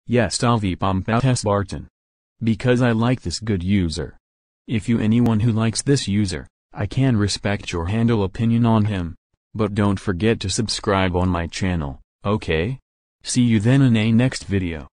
Yes, Davi pompeu Teh Spartan. Because I like this good user. If you anyone who likes this user, I can respect your handle opinion on him. But don't forget to subscribe on my channel, okay? See you then in a next video.